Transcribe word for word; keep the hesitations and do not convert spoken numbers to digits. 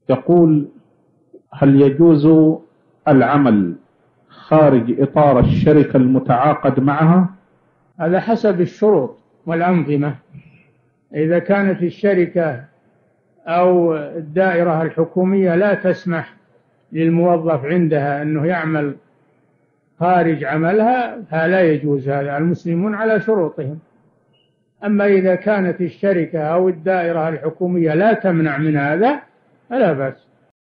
يقول: هل يجوز العمل خارج إطار الشركة المتعاقد معها؟ على حسب الشروط والأنظمة. إذا كانت الشركة أو الدائرة الحكومية لا تسمح للموظف عندها أنه يعمل خارج عملها فلا يجوز هذا، المسلمون على شروطهم. أما إذا كانت الشركة أو الدائرة الحكومية لا تمنع من هذا فلا بأس.